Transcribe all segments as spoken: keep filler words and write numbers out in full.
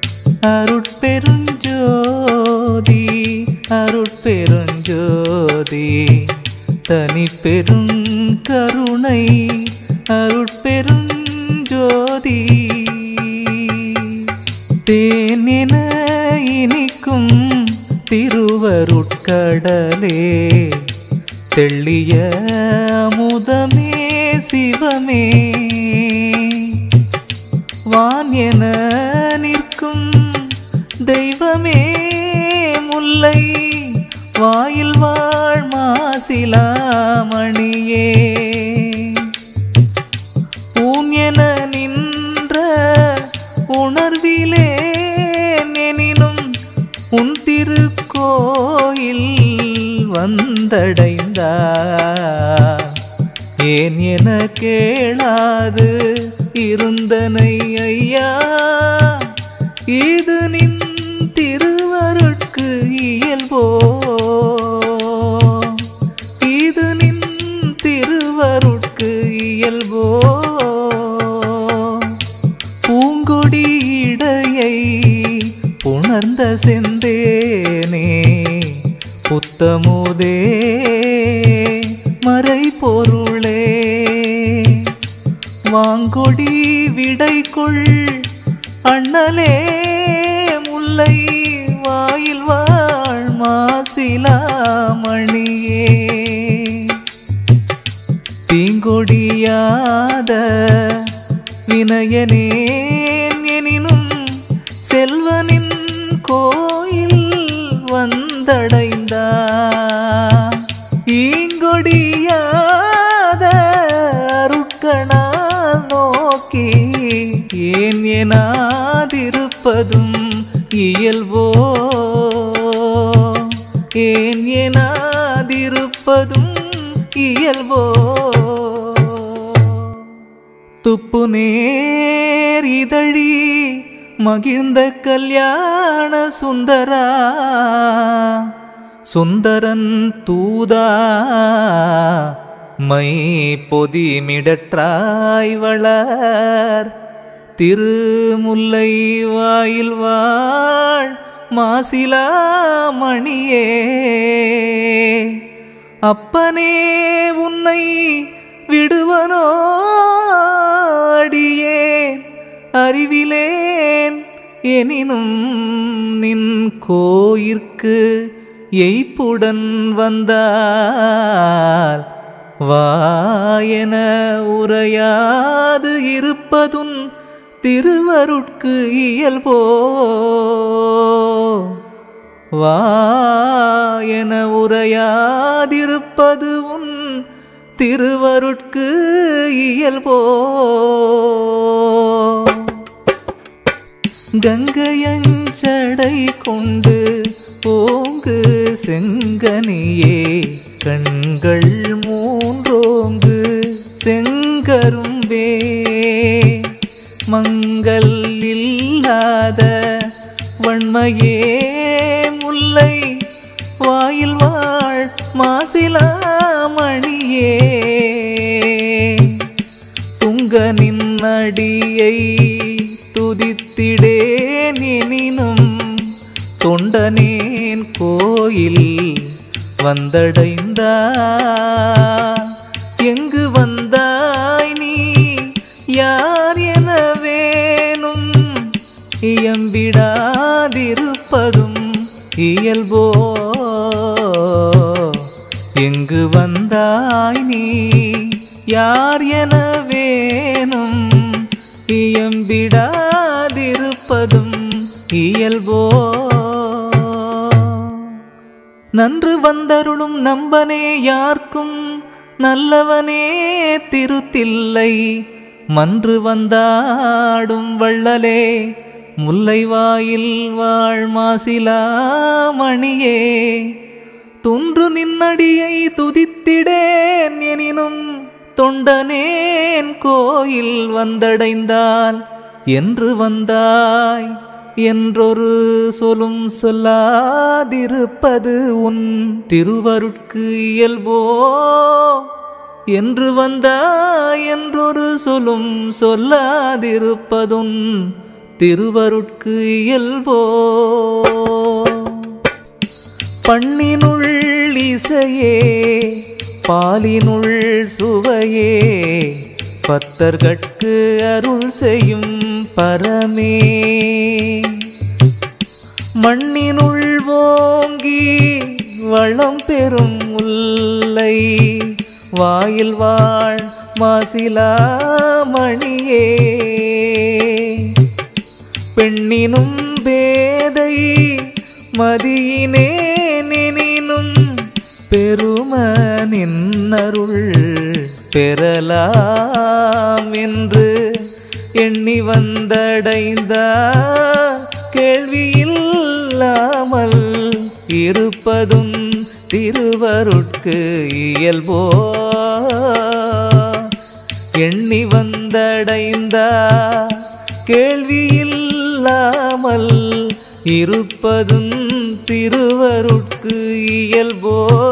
அருட்பெருஞ்சோதி அருட்பெருஞ்சோதி தனி பெருங்கருணை அருட்பெருஞ்சோதி தேனென இனிக்கும் திருவருட்கடலே தெள்ளிய அமுதமே சிவமே வான் என நிற்கும் தெய்வமே முல்லை வாயில் வாழ் மாசிலாமணியே ஊன் என நின்ற உணர்விலே நெனினும் உன் திருக்கோயில் வந்தடைந்தார் ஏன் என கேளாது இருந்தனை ஐயா இது நின் திருவருட்கு இயல்போ இது நின் திருவருட்கு இயல்போ பூங்கொடி இடையை புணர்ந்த செந்தேனே புத்தமுதே மறை பொருளே வாங்கொடி விடைக்குள் அண்ணலே முல்லை வாயில் வாழ் மாசிலாமணியே தீங்கொடியாத வினயனேன் எனினும் செல்வனின் கோயில் வந்தடைந்தார் ஈங்கொடியாத அருட்கணால் நோக்கி ஏன் எனாதிருப்பதும் இயல்போ ஏன் எனாதிருப்பதும் இயல்போ துப்பு நேர் இதழி மகிழ்ந்த கல்யாண சுந்தரா சுந்தரன் தூதா மை பொதிமிடற்றாய் வளர் திருமுல்லை வாயில் வாழ் மாசிலாமணியே அப்பனே உன்னை விடுவனோ அடியேன் அறிவிலேன் எனினும் நின் கோயிற்கு எய்ப்புடன் வந்தால் வாயென உரையாது இருப்பதுன் திருவருட்கு இயல்போ வாயென உரையாதிருப்பது உன் திருவருட்கு இயல்போ கங்கையஞ்சடை கொண்டு ஓங்கு செங்கனியே கண்கள் மூன்றோங்கு செங்கரும்பே மங்கள் இல்லாத வன்மையே முல்லை வாயில் வாழ் மாசிலாமணியே துங்க நின்னடியை துதித்திடேன் எனினும் தொண்டனேன் கோயில் வந்தடைந்தார் எங்கு வந்தாய் நீ யார் என வேணும் இயம்பிடாதிருப்பதும் இயல்போ எங்கு வந்தாய் நீ யார் என வேணும் இயம்பிடாதிருப்பதும் இயல்போ நன்று வந்தருளும் நம்பனே யார்க்கும் நல்லவனே திருத்தில்லை மன்று வந்தாடும் வள்ளலே முல்லை வாயில் வாழ் மாசிலாமணியே துன்று நின்னடியை துதித்திடேன் எனினும் தொண்டனேன் கோயில் வந்தடைந்தால் என்று வந்தாய் என்றொரு சொல்லும் சொல்லாதிருப்பது உன் திருவருட்கு இயல்போ என்று வந்தாய் என்றொரு சொல்லும் சொல்லாதிருப்பதுன் திருவருட்கு இயல்போ பண்ணினுள் இசையே பாலினுள் சுவையே பத்தர்கட்கு அருள் செய்யும் பரமே மண்ணினுள் ஓங்கி வளம் பெறும் முல்லை வாயில் வாழ் மாசிலா மணியே பெண்ணினும் பேதை மதியினே நினும் பெருமனின் அருள் பெறலாம் என்று எண்ணி வந்தடைந்த கேள்வியில்லாமல் இருப்பதும் திருவருட்கு இயல்போ எண்ணி வந்தடைந்த கேள்வியில்லாமல் இருப்பதும் திருவருட்கு இயல்போ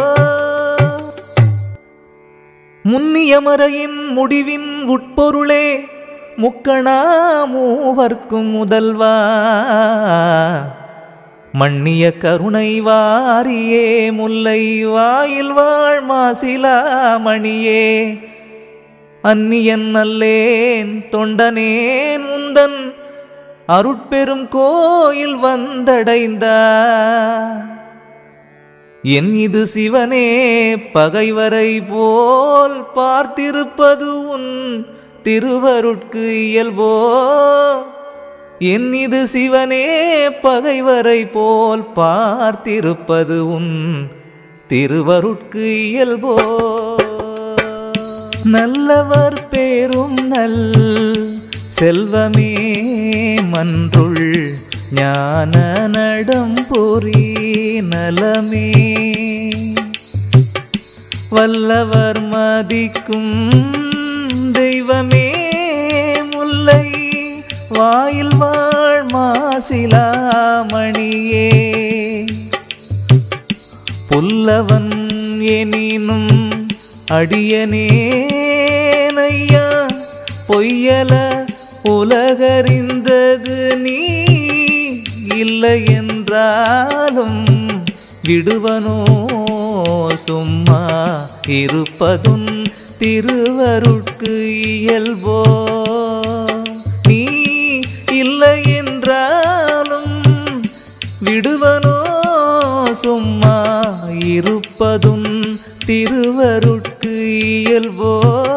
முன்னியமறையின் முடிவின் உட்பொருளே முக்கணா மூவர்க்கும் முதல்வா மன்னிய கருணை வாரியே முல்லை வாயில் வாழ் மாசிலா மணியே அந்நியன் அல்லேன் தொண்டனேன் உந்தன் அருட்பெரும் கோயில் வந்தடைந்த என் இது சிவனே பகைவரை போல் பார்த்திருப்பது உன் திருவருட்கு இயல்போ என் இது சிவனே பகைவரை போல் பார்த்திருப்பது உன் திருவருட்கு இயல்போ நல்லவர் பேரும் நல் செல்வமே மன்றுள் ஞான நடம்பொறி நலமே வல்லவர் மதிக்கும் தெய்வமே முல்லை வாயில் வாழ் மாசிலா மணியே புல்லவன் எனினும் அடியனேனையா பொய்யல உலகறிந்தது நீ இல்லை என்றாலும் விடுவனோ சும்மா இருப்பதும் திருவருட்கு இயல்போ நீ இல்லை என்றாலும் விடுவனோ சும்மா இருப்பதும் திருவருட்கு இயல்போ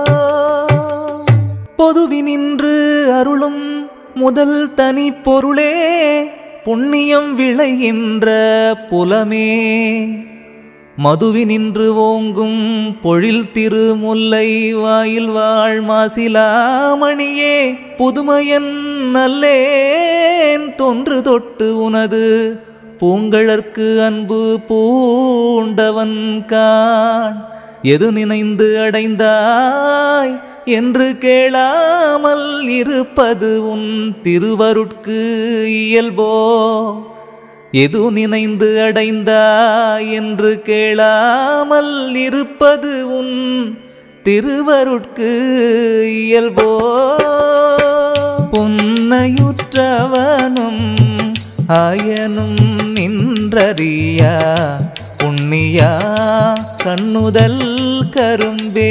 பொதுவினின்று அருளும் முதல் தனி பொருளே புண்ணியம் விளைகின்ற புலமே மதுவினின்று ஓங்கும் பொழில் திருமுல்லை வாயில் வாழ் மாசிலா மணியே புதுமையன் நல்லேன் தொன்று தொட்டு உனது பூங்கழற்கு அன்பு பூண்டவன் காண் எது நினைந்து அடைந்தாய் என்று கேளாமல் இருப்பது உன் திருவருட்கு இயல்போ எது நினைந்து அடைந்தாய் என்று கேளாமல் இருப்பது உன் திருவருட்கு இயல்போ புன்னையுற்றவனும் ஆயனும் நின்றறியா புண்ணியா கண்ணுதல் கரும்பே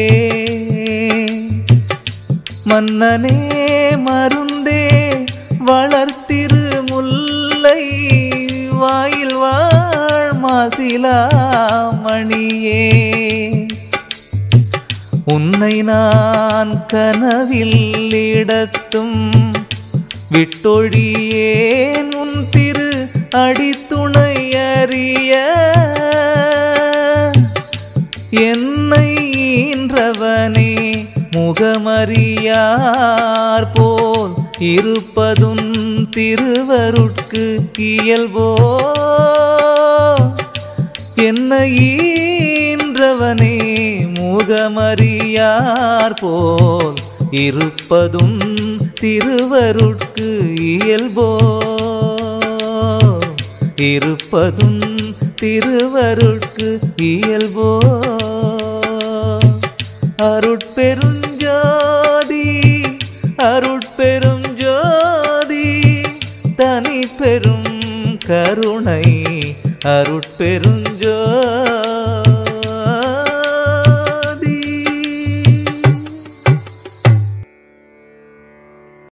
மன்னனே மருந்தே வளர்த்திரு முல்லை வாயில் வாழ் மாசிலா மணியே உன்னை நான் கனவில் இடத்தும் விட்டொழியேன் உன் திரு அடித்துணை அறிய என்னை ஈன்றவனே முகமறியார் போல் இருப்பதும் திருவருட்கு இயல்போ என்னை ஈன்றவனே முகமறியார் போல் இருப்பதும் திருவருட்கு இயல்போ இருப்பதும் திருவருட்கு இயல்போ அருட்பெருஞ்சோதி அருட்பெரும் ஜோதி தனி பெரும் கருணை அருட்பெருஞ்சோதி